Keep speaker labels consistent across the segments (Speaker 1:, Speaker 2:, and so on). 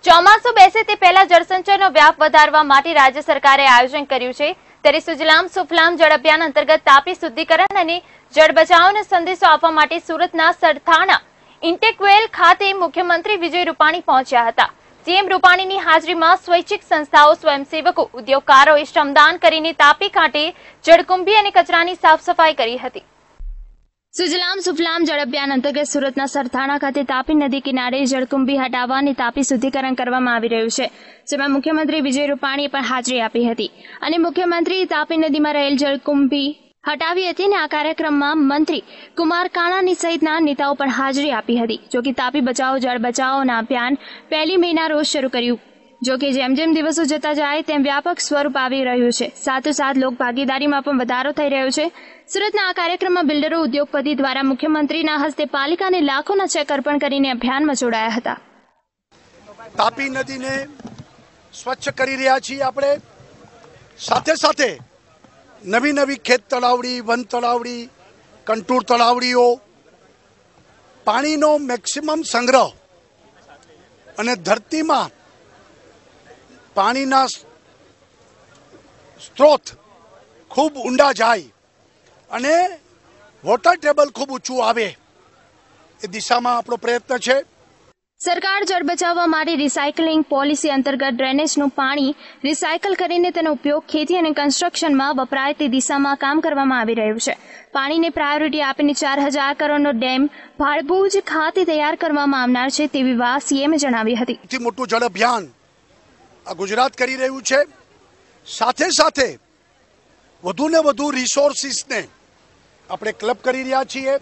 Speaker 1: ચોમાસું બેસે તે પહેલા જળસંચયનો વ્યાપ વધારવા માટે રાજ્ય સરકારે આયોજન કર્યું છે। ત્યારે સુજલામ સુફલામ જળ અભિયાન અંતર્ગત તાપી શુદ્ધિકરણ અને જળ બચાવનો સંદેશો આપવા માટે સુરતના સરથાણા ઇન્ટેકવેલ ખાતે મુખ્યમંત્રી વિજય રૂપાણી પહોંચ્યા હતા। સીએમ રૂપાણીની હાજરીમાં સ્વૈચ્છિક સંસ્થાઓ, સ્વયંસેવકો, ઉદ્યોગકારોએ શ્રમદાન કરીને તાપી કાંઠે જળકુંભી અને કચરાની સાફ સફાઈ કરી હતી। સુજલામ સુફલામ જળ અભિયાન અંતર્ગત સુરતના સરથાણા ખાતે તાપી નદી કિનારે જળકુંભી હટાવવા અને તાપી શુદ્ધિકરણ કરવામાં આવી રહ્યું છે, જેમાં મુખ્યમંત્રી વિજય રૂપાણીએ પણ હાજરી આપી હતી અને મુખ્યમંત્રીએ તાપી નદીમાં રહેલ જળકુંભી હટાવી હતી અને આ કાર્યક્રમમાં મંત્રી કુમાર કાનાણી સહિતના નેતાઓ પણ હાજરી આપી હતી। જો કે તાપી બચાવો જળ બચાવોના અભિયાન 1 મેના રોજ શરૂ કર્યું। જો કે જેમ જેમ દિવસો જતા જાય તેમ વ્યાપક સ્વરૂપ આવી રહ્યું છે, સાથોસાથ લોક ભાગીદારીમાં પણ વધારો થઈ રહ્યો છે। સુરતના આ કાર્યક્રમમાં બિલ્ડરો, ઉદ્યોગપતિ દ્વારા મુખ્યમંત્રીના હસ્તે પાલિકાને લાખોના ચેક અર્પણ કરીને અભિયાનમાં જોડાયા હતા।
Speaker 2: તાપી નદીને સ્વચ્છ કરી રહ્યા છીએ આપણે, સાથે સાથે નવી નવી ખેત તળાવડી, વન તળાવડી, કંટૂર તળાવડીઓ, પાણીનો મેક્સિમમ સંગ્રહ અને ધરતીમાં પાણીના સ્ત્રોત ખૂબ ઊંડા જાય અને વોટર ટેબલ ખૂબ ઊંચું આવે એ દિશામાં આપણો પ્રયત્ન છે।
Speaker 1: સરકાર જળ બચાવવા માટે રિસાયકલિંગ પોલિસી અંતર્ગત ડ્રેનેજનું પાણી રિસાયકલ કરીને તેનો ઉપયોગ ખેતી અને કન્સ્ટ્રક્શનમાં વપરાય તે દિશામાં કામ કરવામાં આવી રહ્યું છે। પાણીને પ્રાયોરિટી આપીને 4000 કરોડનો ડેમ ભાડભૂજ ખાતે તૈયાર કરવામાં આવનાર છે તેવી વાત સીએમે જણાવી હતી।
Speaker 2: સૌથી મોટું જળ અભિયાન આ ગુજરાત કરી રહ્યું છે, સાથે સાથે વધુ ને વધુ રિસોર્સિસને આપણે ક્લબ કરી રહ્યા છીએ।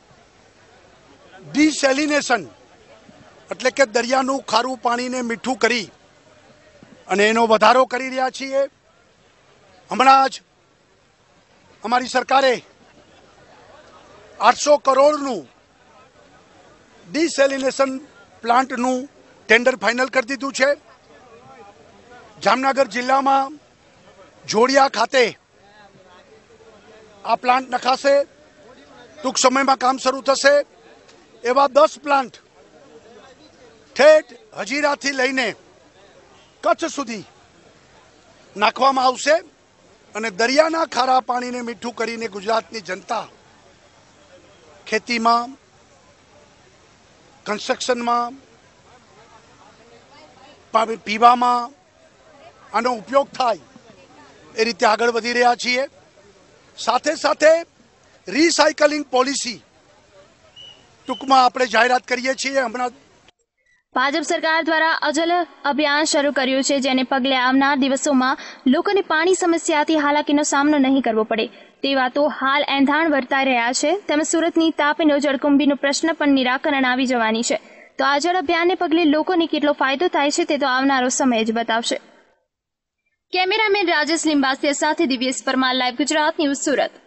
Speaker 2: ડિસેલિનેશન એટલે કે દરિયાનું ખારું પાણીને મીઠું કરી અને એનો વધારો કરી રહ્યા છીએ। હમણાં જ અમારી સરકારે 800 કરોડનું ડિસેલિનેશન પ્લાન્ટનું ટેન્ડર ફાઇનલ કરી દીધું છે। જામનગર જિલ્લામાં જોડિયા ખાતે આ પ્લાન્ટ નખાશે, ટૂંક સમયમાં કામ શરૂ થશે। એવા 10 પ્લાન્ટ ઠેઠ હજીરાથી લઈને કચ્છ સુધી નાખવામાં આવશે અને દરિયાના ખારા પાણીને મીઠું કરીને ગુજરાતની જનતા ખેતીમાં, કન્સ્ટ્રક્શનમાં, પીવામાં આનો ઉપયોગ થાય એ રીતે આગળ વધી રહ્યા છીએ। સાથે સાથે રિસાયકલિંગ પોલિસી ટૂંકમાં આપણે જાહેરાત કરીએ છીએ। હમણાં
Speaker 1: ભાજપ સરકાર દ્વારા અજલ અભિયાન શરૂ કર્યું છે, જેને પગલે આવનાર દિવસોમાં લોકોને પાણી સમસ્યાથી હાલાકીનો સામનો નહીં કરવો પડે તેવા તો હાલ એંધાણ વર્તાઈ રહ્યા છે। તેમજ સુરતની તાપીનો જળકુંભીનો પ્રશ્ન પણ નિરાકરણ આવી જવાની છે। તો આ જળ અભિયાનને પગલે લોકોને કેટલો ફાયદો થાય છે તે તો આવનારો સમય જ બતાવશે। કેમેરામેન રાજેશ લિંબાસિયા સાથે દિવ્યેશ પરમાર, લાઈવ ગુજરાત ન્યૂઝ, સુરત।